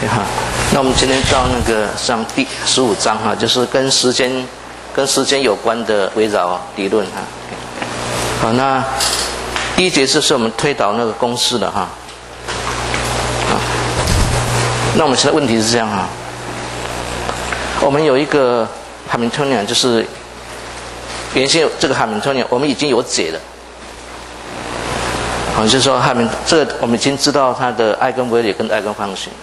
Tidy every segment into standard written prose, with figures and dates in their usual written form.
OK 哈，那我们今天到那个上第15章哈，就是跟时间有关的围绕理论哈。好，那第一节是我们推导那个公式的哈。那我们现在问题是这样哈，我们有一个哈密顿尼，就是原先这个哈密顿尼我们已经有解了。好，就是说这个我们已经知道它的艾根维列跟艾根方程。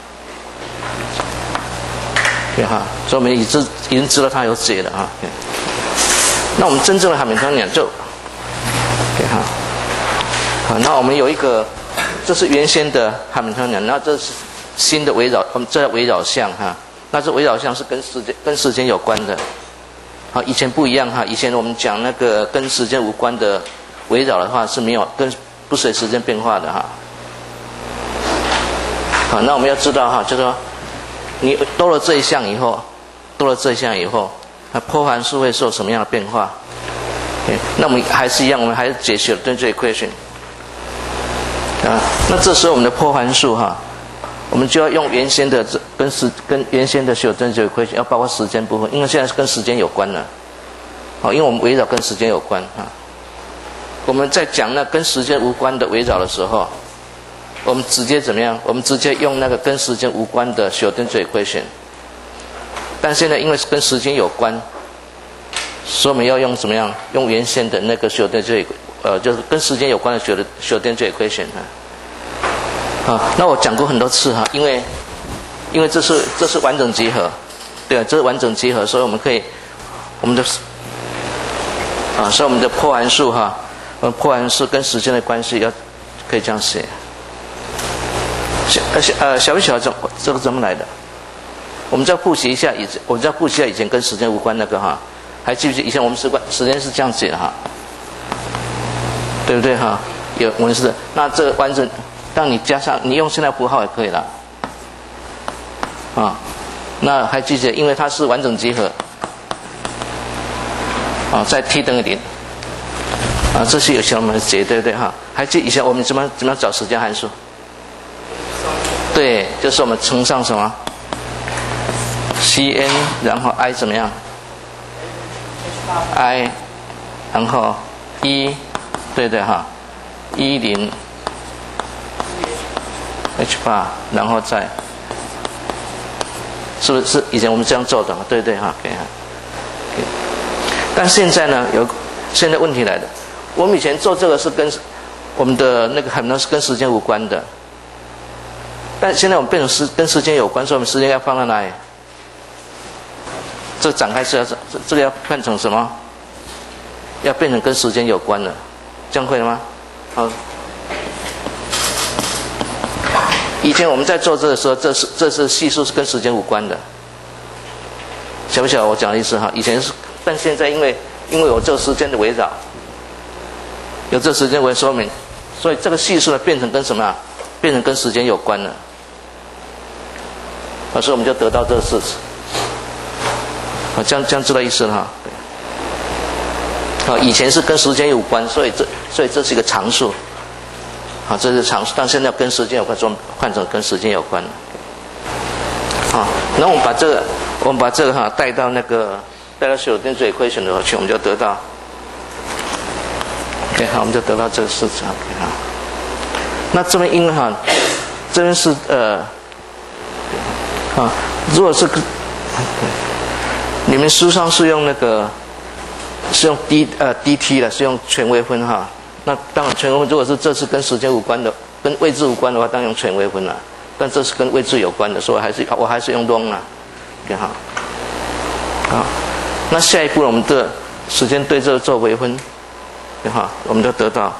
对哈，所以我们已经知道它有解了哈。那我们真正的哈密顿尼就，对哈，好，那我们有一个，这是原先的哈密顿尼，那这是新的围绕，我们这叫围绕项哈。那这围绕项是跟时间有关的。好，以前不一样哈，以前我们讲那个跟时间无关的围绕的话是没有不随时间变化的哈。好，那我们要知道哈，就是说你多了这一项以后，那波函数会受什么样的变化？那我们还是一样，我们还是解析了对这 equation 啊。那这时候我们的波函数哈，我们就要用原先的跟原先的修正这 equation， 要包括时间部分，因为现在是跟时间有关了。好，因为我们围绕跟时间有关啊。我们在讲那跟时间无关的围绕的时候，我们直接怎么样？我们直接用那个跟时间无关的修正这 equation。但现在因为跟时间有关，所以我们要用怎么样？用原先的那个修正这就是跟时间有关的修正这 equation 啊。那我讲过很多次哈，因为这是完整集合，对啊，这是完整集合，所以我们可以所以我们的波函数哈，波函数跟时间的关系可以这样写。小不小这个怎么来的？我们再复习一下以前跟时间无关那个哈，还记不记得以前我们时间是这样写的哈，对不对哈？我们是那这个完整，当你加上你用现在符号也可以了啊。那还记得，因为它是完整集合啊，在 t 等于0啊，这是有些我们解对不对哈？还记得以前我们怎么样找时间函数？对，就是我们乘上什么 cn， 然后 i 怎么样 i， 然后1，对对哈，10 h8， 然后再是不是以前我们这样做的？对对哈，可以哈。但现在呢，现在问题来了，我们以前做这个是跟我们的那个很多是跟时间无关的。但现在我们变成跟时间有关，所以我们时间要放在哪里？这展开是要这个要变成什么？要变成跟时间有关的，这样会了吗？好。以前我们在做这个时候，这是系数是跟时间无关的，晓不晓得我讲的意思哈？以前是，但现在因为有这个时间的围绕，有这个时间为说明，所以这个系数呢变成跟什么啊？变成跟时间有关了。所以我们就得到这个式子，这样知道意思了哈。以前是跟时间有关，所以这是一个常数，这是常数，但现在跟时间有关，所以换成跟时间有关了。那我们把这个带到修正这 equation 的去，我们就得到 ，OK 好，我们就得到这个式子 ，OK 好。那这边因为这边是如果是你们书上是用是用 dt 的，是用全微分哈。那当然全微分如果是这是跟时间无关的，跟位置无关的话，当然用全微分了。但这是跟位置有关的，所以我还是用 long 啦。OK 好。好，那下一步我们的时间对这个做微分，哈，我们就得到。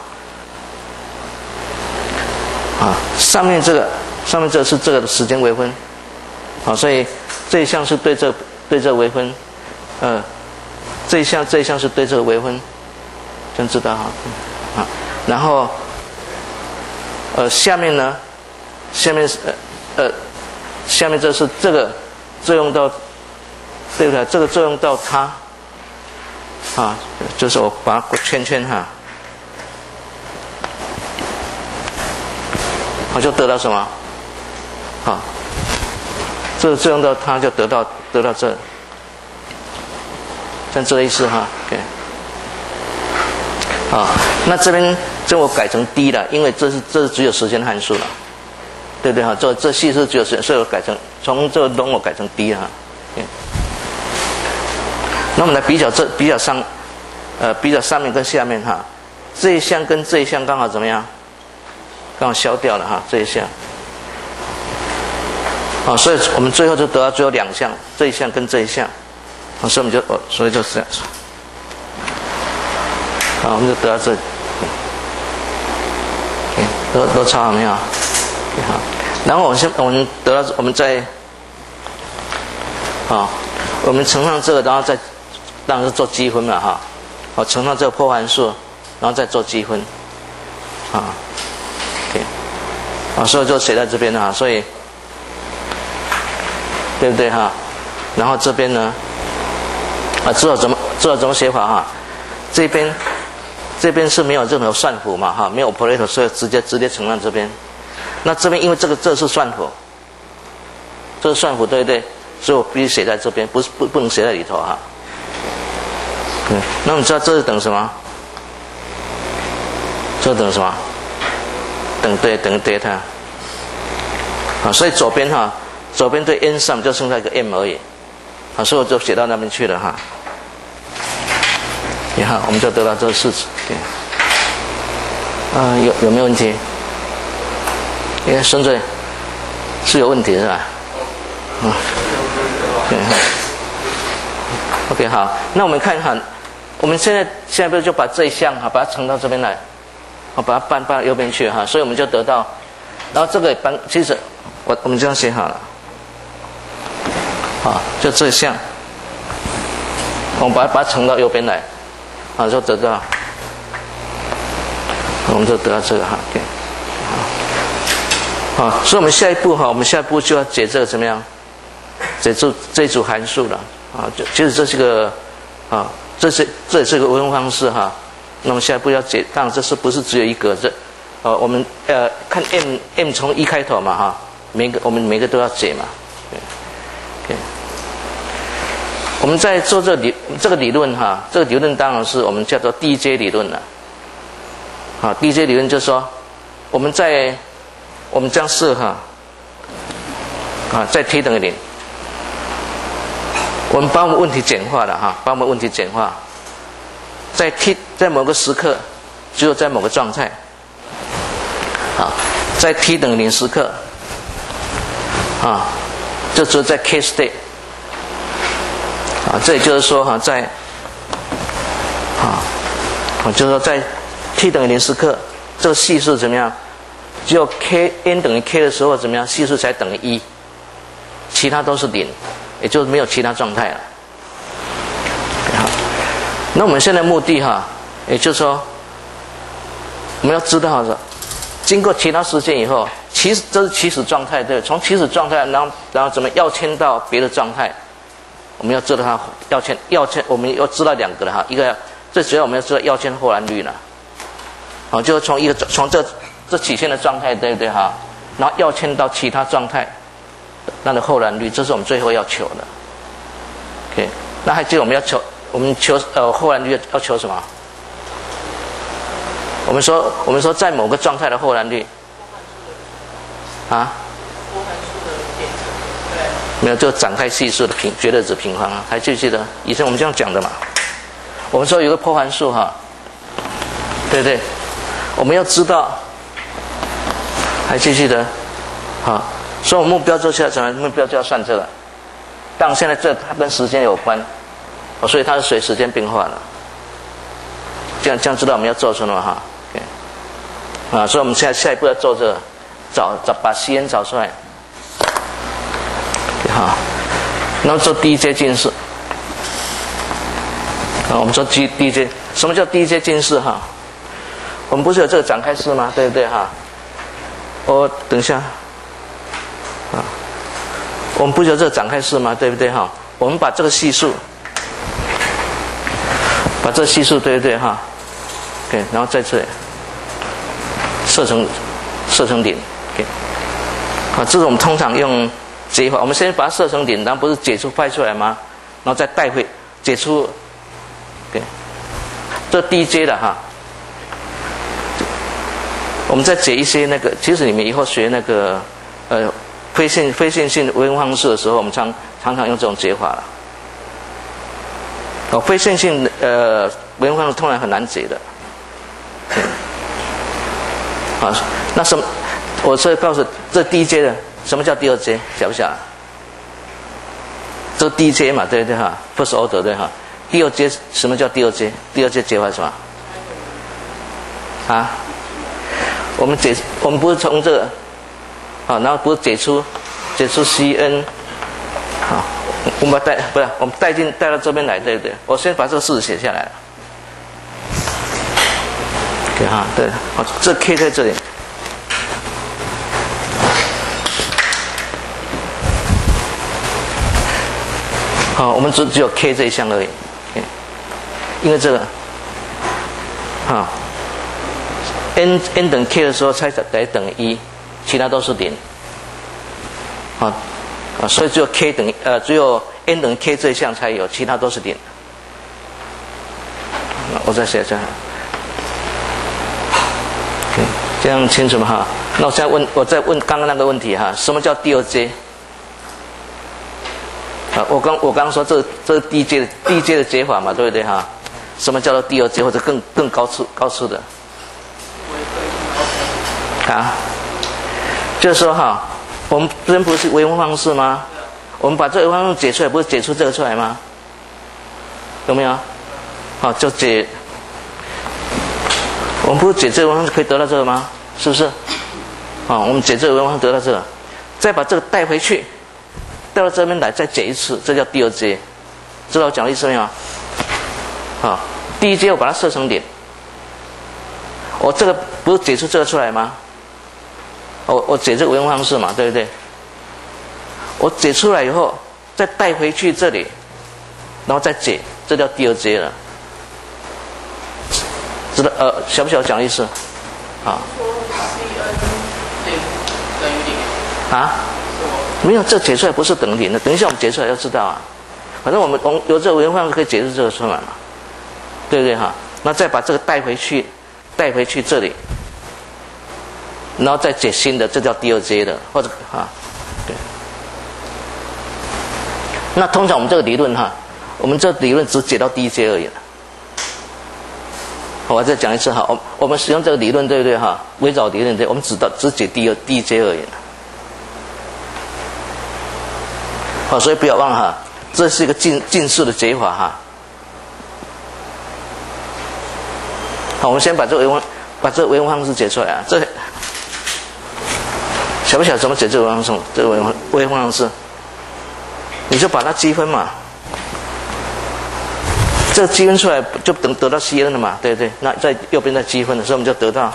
上面这个是这个的时间微分，所以这一项是对这微分，这一项是对这个微分，这样知道哈，然后下面呢，下面这是这个作用到，对不对？这个作用到它，就是我把它圈圈哈。我就得到什么？ 这用到它就得到这，像这个意思哈。OK。啊，那这边我改成 D 了，因为这是只有时间函数了，对不对哈？这系数只有时间，所以我改成从这个 long 我改成 D 哈。那我们来比较比较上面跟下面哈，这一项跟这一项刚好怎么样？刚好消掉了哈，这一项。啊，所以我们最后就得到最后2项，这一项跟这一项，啊，所以我们所以就是这样。好，我们就得到这里，都抄好没有？好，然后我们得到我们再，好，我们乘上这个，然后再当然是做积分嘛哈，好，乘上这个破函数，然后再做积分，啊 ，OK， 啊，所以就写在这边了哈，所以对不对哈？然后这边呢，啊，知道怎么写法哈？这边是没有任何算符嘛哈，没有 operator， 所以直接乘上这边。那这边因为这是算符，这是算符对不对？所以我必须写在这边，不能写在里头哈。那你知道这是等什么？这等什么？等 delta。啊，所以左边对 n sum 就剩下一个 m 而已。啊，所以我就写到那边去了哈。你看，我们就得到这个式子。有没有问题？因为顺序是有问题是吧？OK 好，那我们看看，我们现在不是就把这一项哈，把它乘到这边来，把它搬到右边去哈，所以我们就得到，然后这个搬，其实我们这样写好了，啊，就这一项，我们把它乘到右边来。啊，就得到，我们就得到这个哈，对，好，所以我们下一步就要解这个怎么样？解这组函数了啊，其实这是个啊，这也是个微分方式哈。那么下一步要解，当然这是不是只有一个？我们看 m 从1开头嘛哈，我们每个都要解嘛，对。我们在做这个理论哈，这个理论当然是我们叫做 DJ 理论了。好 ，DJ 理论就是说，我们这样设哈，啊，在 t 等于0，我们把我们问题简化了哈，把我们问题简化，在某个时刻，只有在某个状态，好，在 t 等于0时刻，啊，就只有在 k state。啊，这也就是说哈，就是说在 t 等于0时刻，这个系数怎么样？只有 n 等于 k 的时候怎么样？系数才等于1，其他都是0，也就是没有其他状态了。好，那我们现在目的哈，也就是说，我们要知道的，经过其他时间以后，这是起始状态，对，从起始状态，然后怎么要迁到别的状态？我们要知道它要迁，我们要知道2个了哈，一个最主要我们要知道要迁后栏率了，好，就是从这起现的状态，对不对哈？然后要迁到其他状态，那的后栏率，这是我们最后要求的。OK， 那还记得我们求后栏率要求什么？我们说在某个状态的后栏率，啊？没有，就展开系数的绝对值平方啊，还记不记得？以前我们这样讲的嘛。我们说有个破函数哈，对不对？我们要知道，还记不记得？好，所以我们目标就是要什么？目标就要算这个。但现在它跟时间有关，所以它是随时间变化的。这样知道我们要做什么哈？啊，所以我们现在下一步要做这个，把 Cn 找出来。好，然后做 DJ 近似。啊，我们说 DJ， 什么叫 DJ 近似哈？我们不是有这个展开式吗？对不对哈？等一下，啊，我们不是有这个展开式吗？对不对哈？我们把这个系数，对不对哈？对，然后在这里设成0，OK，啊，这是我们通常用解法，我们先把它设成点，然后不是解出派出来吗？然后再带回解出，对，这第一阶的哈。我们再解一些那个，其实你们以后学那个非线性微分方式的时候，我们常常用这种解法了。非线性微分方式通常很难解的。啊，那什么？我是告诉这第一阶的，什么叫第二阶？晓不晓得？这第一阶嘛，对对哈 ，first order 对哈。第二阶什么叫第二阶？第二阶解法是什么？啊？我们不是从这个，啊，然后不是解出 Cn， 啊，我们把我们带到这边来，对不对？我先把这个式子写下来。对哈，对，好，这 k 在这里。好，我们只有 k 这一项而已，因为这个，啊。n 等 k 的时候才等于1，其他都是0。所以只有 k 等于只有 n 等于 k 这一项才有，其他都是0。我再写这样，这样清楚吗？哈，那我再问刚刚那个问题哈，什么叫第二阶？我刚说这是第一阶的解法嘛，对不对哈？什么叫做第二阶或者更高次的？啊，就是说哈，我们这边不是微分方式吗？我们把这个微分方式解出来，不是解出这个出来吗？有没有？好，就解，我们不是解这个微分方式可以得到这个吗？是不是？好，我们解这个微分方式得到这个，再把这个带回去，带到这边来再解一次，这叫第二阶。知道我讲的意思没有？好，第一阶我把它设成点，我这个不是解出这个出来吗？我解这个微分方式嘛，对不对？我解出来以后，再带回去这里，然后再解，这叫第二阶了。知道晓不晓得讲的意思？啊？啊？没有，这解出来不是等于0的。等一下我们解出来要知道啊。反正我们有这个微分方式可以解出这个出来嘛，对不对哈？那再把这个带回去这里。然后再解新的，这叫第二阶的，或者对。那通常我们这个理论我们这理论只解到第一阶而已了。我再讲一次我们使用这个理论，对不对哈？微藻理论对，我们只解第一阶而已了。所以不要忘了这是一个近似的解法好，我们先把这个微分方式解出来啊，这。晓不晓得怎么解这个微分方式？这个微分方式，你就把它积分嘛。这个积分出来就得到 Cn 了嘛，对不对？那在右边再积分的时候，我们就得到，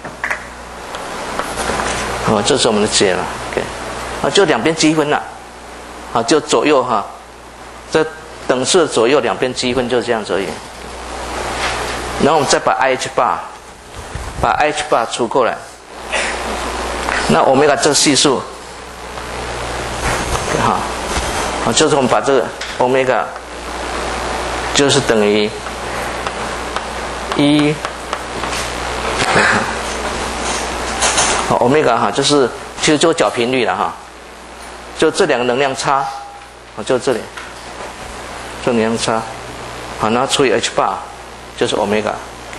这是我们的解了。OK， 就两边积分了，就左右这等式左右两边积分就这样子而已。然后我们再把 IH 除过来。那欧米伽这个系数，就是我们把这个欧米伽就是等于1，欧米伽就是其实就角频率了就这两个能量差，就这里，这能量差，然后除以 h 8，就是欧米伽，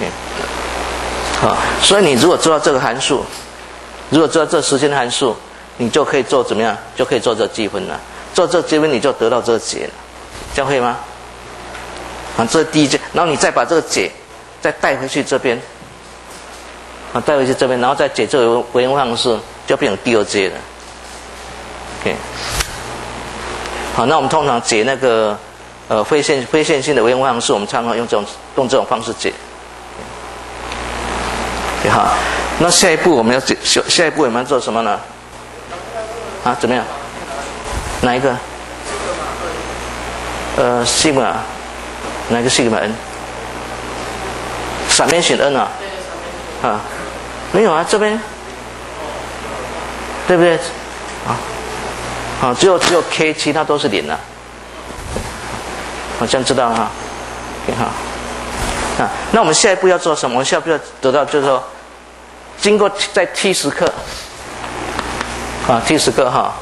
所以你如果知道这个函数。如果知道这时间函数，你就可以做怎么样？就可以做这积分了。做这积分，你就得到这个解了，这样可以吗？这是第一阶，然后你再把这个解再带回去这边，带回去这边，然后再解这个微分方式，就变成第二阶了。OK， 好，那我们通常解那个非线性的微分方式，我们常常用这种方式解。好。那下一步我们要做什么呢？怎么样？哪一个？西格玛，哪一个西格玛 n？ 闪面型 n 没有这边，对不对？ 啊，只有 k， 其他都是零了。好，这样知道了哈。OK 哈。啊，那我们下一步要做什么？我们下一步要得到就是说，经过在 t 时刻，啊 t 时刻哈，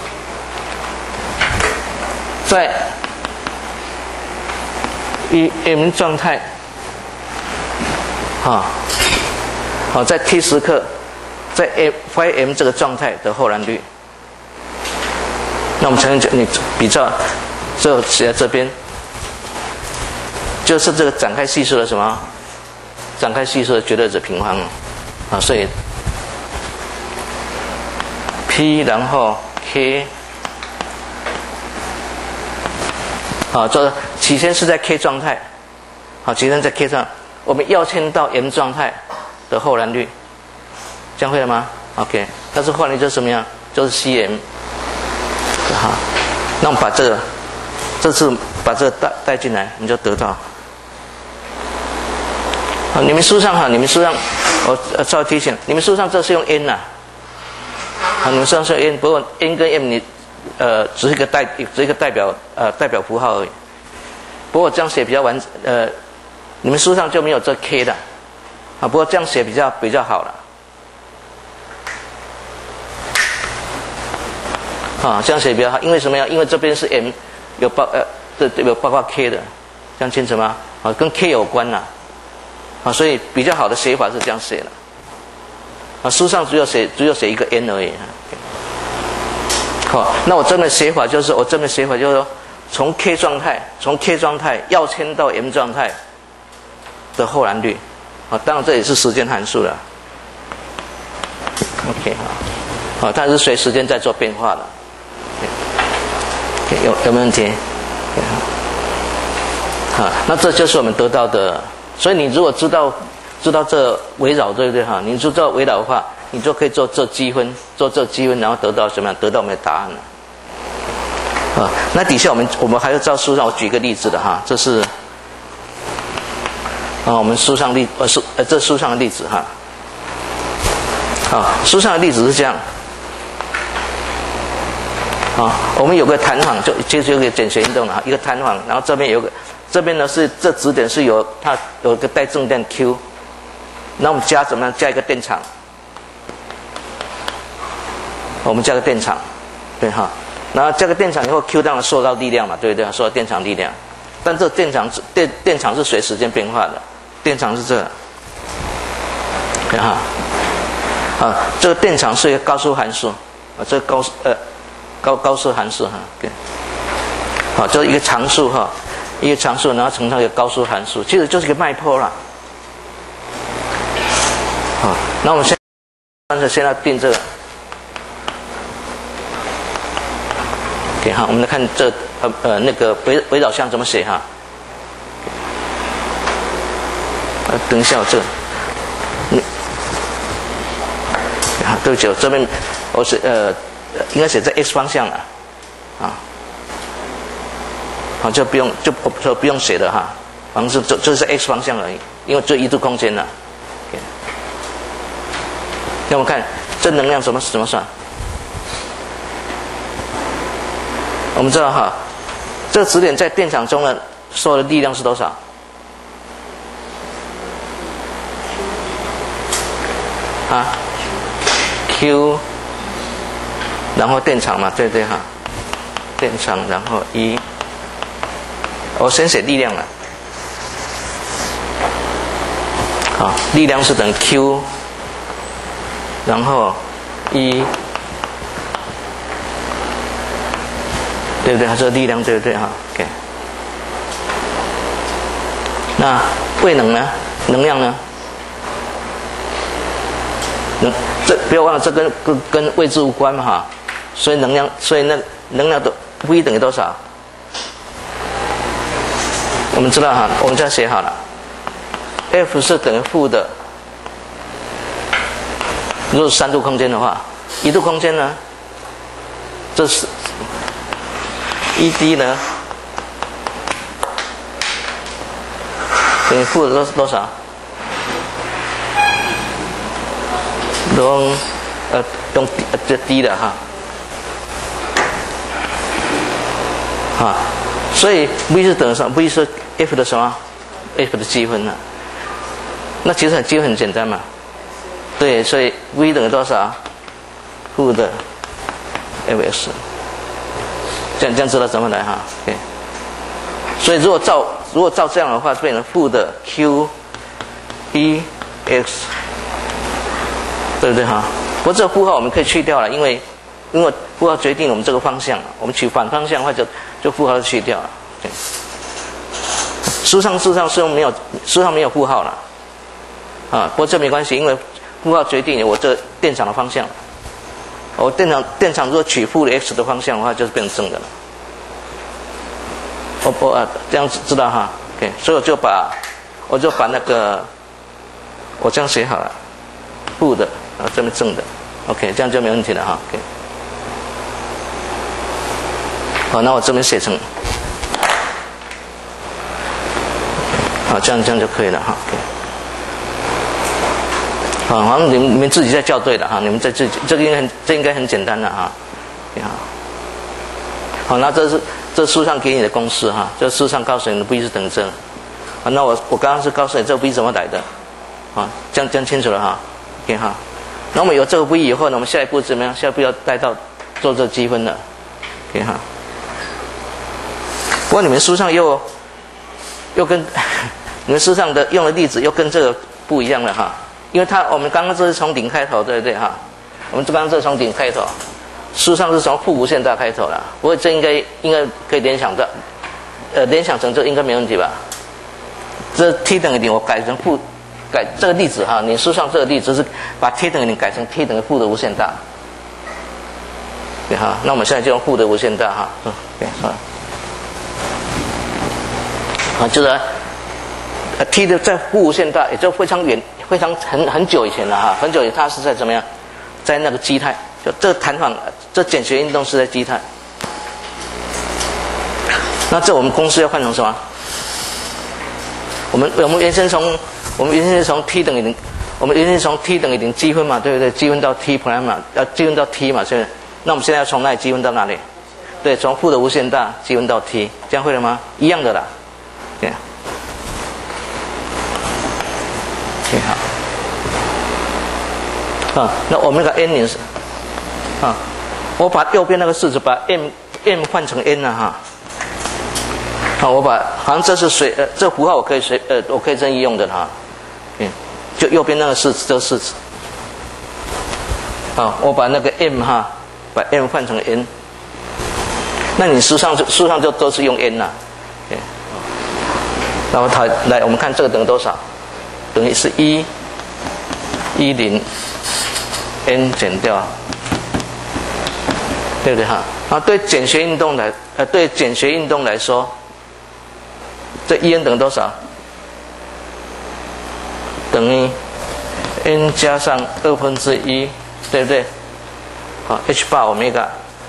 在m 状态，啊，好，在 t 时刻，在 m 这个状态的后燃率。那我们才能你比较，这写在这边，就是这个展开系数的什么？展开系数的绝对值平方啊，所以 P 然后 K， 啊，这起先是在 K 状态，好，起先在 K 上，我们要迁到 M 状态的后燃率，这样会了吗 ？OK， 但是后燃率就是什么样？就是 CM。好，那我们把这次把这个带进来，你就得到。好，你们书上我稍微提醒，你们书上这是用 n 呐，好，你们书上是用 n， 不过 n 跟 m 你只是一个代表符号而已。不过这样写比较你们书上就没有这 k 的，啊，不过这样写比较好了。啊，这样写比较好，因为什么呀？因为这边是 m， 有包括 k 的，这样清楚吗？啊，跟 k 有关呐，啊，所以比较好的写法是这样写的。啊，书上只有写一个 n 而已。好，那我这边写法就是说，从 k 状态要迁到 m 状态的后燃率，啊，当然这也是时间函数了。OK 好，它是随时间在做变化的。有没有问题？好，那这就是我们得到的。所以你如果知道这围绕，对不对哈？你知道围绕的话，你就可以做这积分，然后得到什么样？得到我们的答案了。啊，那底下我们还要照书上我举个例子的哈，这是我们书上这书上的例子哈。好，书上的例子是这样。啊，我们有个弹簧，就是有个简谐运动了，一个弹簧，然后这边呢是这指点是它有一个带正电 Q， 那我们怎么样加一个电场？我们加个电场，对哈，然后加个电场以后 Q 当然受到力量嘛，对不对？受到电场力量，但这电场是随时间变化的，电场是这个，对哈，啊，这个电场是一个高速函数，啊，这个高速函数哈，对，好，就是一个常数哈，然后乘上一个高速函数，其实就是一个脉波啦。好，那我们先要定这个。OK 哈，我们来看这那个围绕项怎么写哈。等一下这个，对不起，我这边我是应该写在 x 方向了，啊，好，就不用写了哈，反正就是 x 方向而已，因为就一度空间了。OK， 那我们看这能量怎么算？我们知道哈，这个指点在电场中呢受的力量是多少？啊 ，Q。然后电场嘛，对对哈，电场然后1，我先写力量了，好，力量是等于 Q， 然后1，对不对？它说力量对不对哈 ？OK， 那位能呢？能量呢？不要忘了，这跟位置无关嘛哈。所以能量的 V 等于多少？我们知道哈，我们这样写好了 ，F 是等于负的。如果是3度空间的话，1度空间呢，这是1D 呢，等于负的多少？用这低的哈。 啊，所以 v 是等于什么 ？v 是 f 的什么 ？f 的积分啊。那其实积分很简单嘛，对，所以 v 等于多少？负的 fx。这样知道怎么来哈 ？OK。所以如果照这样的话，变成负的 q e x， 对不对哈？不过这个负号我们可以去掉了，因为负号决定我们这个方向，我们取反方向的话就负号就去掉了。对，书上没有负号了，啊，不过这没关系，因为负号决定我这电场的方向。我电场如果取负的 x 的方向的话，就是变成正的了。这样知道哈 ？OK， 所以我就把那个我这样写好了，负的，然后这边正的 ，OK， 这样就没问题了哈 ，OK。好，那我这边写成，好，这样就可以了哈 ，OK。好，好像你们自己在校对了哈，你们在自己这应该很简单了哈，好，那这书上给你的公式哈，这书上告诉你的 v 是等于这，好，那我刚刚是告诉你这 v 怎么来的，啊，这样清楚了哈 ，OK 哈，那我们有这个 v 以后呢，我们下一步怎么样？下一步要带到做这积分了 ，OK 哈。不过你们书上又跟你们书上的用的例子又跟这个不一样了哈。因为我们刚刚这是从顶开头，对不对哈？我们刚刚这是从顶开头，书上是从负无限大开头了。不过这应该可以联想到，联想成这应该没问题吧？这 t 等于0，我改成这个例子哈，你书上这个例子是把 t 等于0改成 t 等于负的无限大，对哈？那我们现在就用负的无限大哈，对，好，啊，就是t 的在负无限大，也就非常远。很久以前了哈，很久以前它是在怎么样，在那个基态，就这个弹簧，这简学运动是在基态。那这我们公式要换成什么？我们原先从 t 等于0，我们原先从 t 等于0积分嘛，对不对？积分到 t prime 嘛，要积分到 t 嘛，是不是？那我们现在要从哪里积分到哪里？对，从负的无限大积分到 t， 这样会了吗？一样的啦，对。OK， 好，啊，那我们那个 n 是，啊，我把右边那个式子把 m 换成 n 了哈，好，好像这是这符号我可以任意用的哈，就右边那个式子，这个式子，啊，我把那个 m 哈，把 m 换成 n， 那你书上就都是用 n 了，然后来我们看这个等于多少？等于是110 n 减掉，对不对哈？啊，对简学运动来说，这1n 等于多少？等于 n 加上1/2，对不对？好 h 8 omega，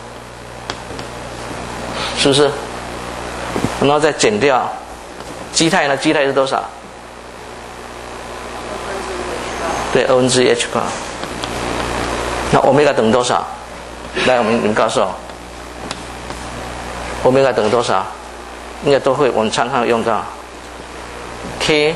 是不是？然后再减掉基态呢？基态是多少？对，1/2 h 8。那 omega 等于多少？来，你们告诉我 ，omega 等于多少？应该都会，我们常常用到 k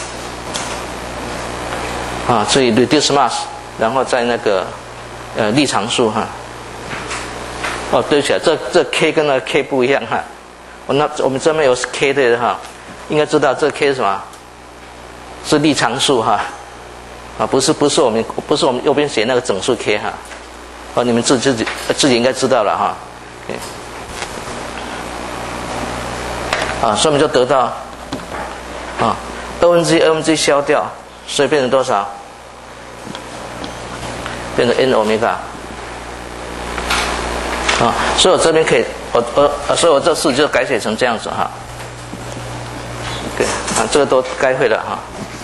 啊，所以 reduce mass， 然后在那个力常数哈。哦，对不起啊，这 k 跟那个 k 不一样哈。那我们这边有 k 的哈，应该知道这 k 是什么？是力常数哈。啊，不是我们右边写那个整数 k 哈，哦，你们自己应该知道了哈，啊，所以我们就得到啊2/2消掉，所以变成多少？变成 n omega， 啊，所以我这边可以，所以我这式就改写成这样子哈，对，啊，这个都该会了哈。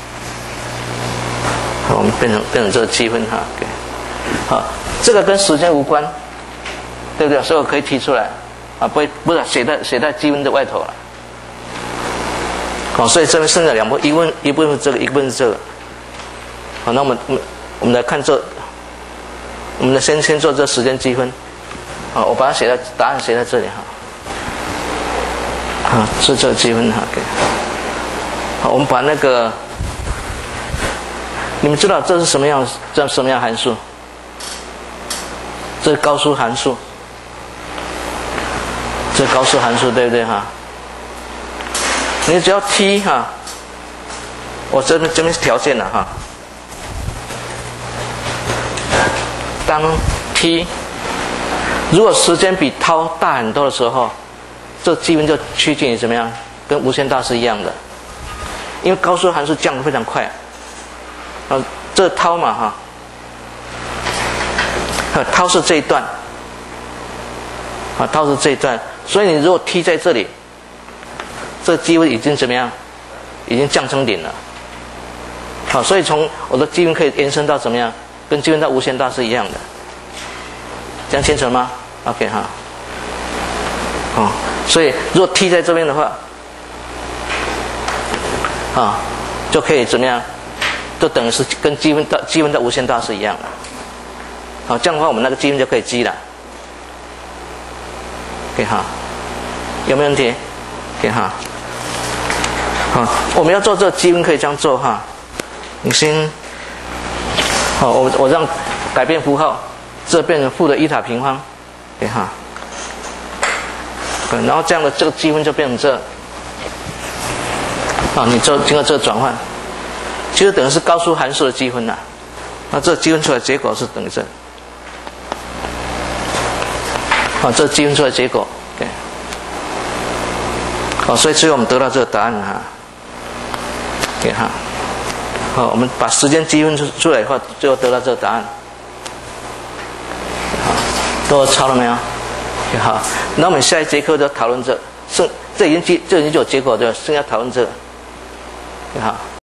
我们变成这个积分哈，对，好，这个跟时间无关，对不对？所以我可以提出来，啊，不是写在积分的外头了，好，所以这边剩下两部分，一部分是这个，一部分是这个，好，那我们来看我们先做这时间积分，好，我把它答案写在这里哈。 啊，是这个积分哈。OK。好，我们把那个，你们知道这是什么样？这什么样函数？这是高数函数。这是高数函数对不对哈？你只要 t 哈，我这边是条件了哈。当 t 如果时间比 τ 大很多的时候，这积分就趋近于怎么样？跟无限大是一样的，因为高数函数降得非常快。这τ嘛哈，τ是这一段，τ是这一段，所以你如果 t 在这里，这积分已经怎么样？已经降成0了。好，所以从我的积分可以延伸到怎么样？跟积分到无限大是一样的。这样清楚了吗 ？OK 哈。哦，所以如果 t 在这边的话，就可以怎么样？就等于是跟积分到无限大是一样的。好，这样的话我们那个积分就可以积了。OK 哈，有没有问题 ？OK 哈。好，我们要做这个积分可以这样做哈。你先，好，我让改变符号，这变成负的伊塔平方，OK 哈。然后这样的这个积分就变成这，你经过这个转换，其实等于是高数函数的积分呐。那这积分出来的结果是等于这，这积分出来的结果 ，OK。所以最后我们得到这个答案哈，OK 哈。好，我们把时间积分出来以后，最后得到这个答案。好，都抄了没有？好，那我们下一节课就讨论这已经就有结果对吧？剩下讨论这个。好。